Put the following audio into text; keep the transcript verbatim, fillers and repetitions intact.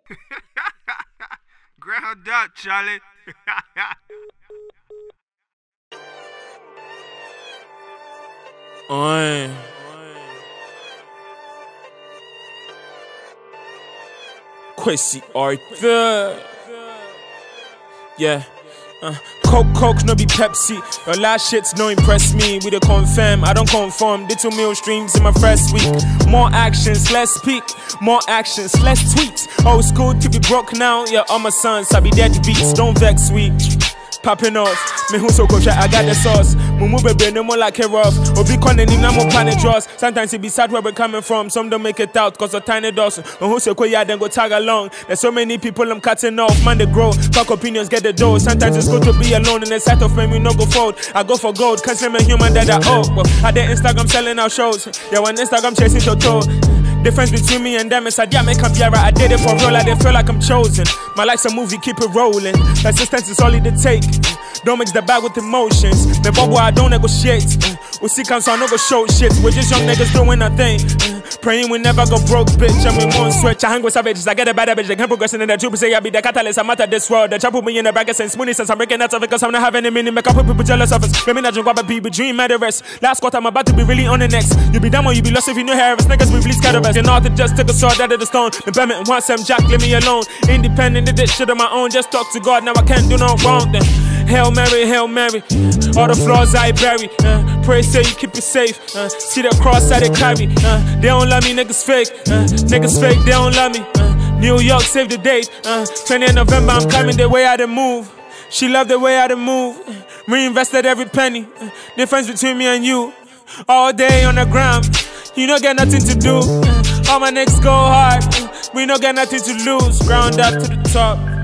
Ground up, Charlie. Oi. Kwesi Arthur. Yeah. Uh, Coke, Coke, no be Pepsi. Your last shits no impress me. We the confirm, I don't conform. Did two mil streams in my first week. More actions, less speak. More actions, less tweets. Old school to be broke now. Yeah, all my sons, I be deadbeats. Don't vex, we popping off. Me who so coach, I got the sauce. Mumu bebree no more like a rough. Obi konen in more planet draws. Sometimes it be sad where we're coming from. Some don't make it out cause of tiny doors. And who so cool, yeah, then go tag along. There's so many people I'm cutting off. Man, they grow. Talk opinions, get the dough. Sometimes it's good to be alone. In the sight of fame, we no go fold. I go for gold, cause I'm a human that I owe. Well, I did Instagram selling out shows. Yeah, when Instagram chasing Toto. Difference between me and them is I make a biara. I did it for real, I did feel like I'm chosen. My life's a movie, keep it rolling. Persistence is all it take. Don't mix the bag with emotions. Me bubble, I don't negotiate. We see cancer, I no go show shit. We're just young niggas doing a thing. Praying we never go broke, bitch, and we won't switch. I hang with savages, I get a bad bitch. They can't progress in the truth, say I be the catalyst. I'm out of this world. The trap put me in the bracket since Mooney since I'm breaking out of it, cause I'm not having a meaning. Make up with people jealous of us. Maybe not drink but people dream murderers. Last quarter, I'm about to be really on the next. You be down or you be lost if you know Harris. Niggas we release cannabis. You know to just take a sword out of the stone. The permit and want some jack, leave me alone. Independent, did this shit on my own. Just talk to God, now I can't do no wrong then. Hail Mary, Hail Mary. All the flaws I bury. Uh, pray say you keep it safe. Uh, see the cross I they carry. Uh, they don't love me, niggas fake. Uh, niggas fake, they don't love me. Uh, New York, save the date. Uh, twentieth of November, I'm coming the way I done move. She loved the way I done move. Reinvested every penny. Uh, difference between me and you. All day on the ground. You don't get nothing to do. Uh, all my niggas go hard. Uh, we don't get nothing to lose. Ground up to the top.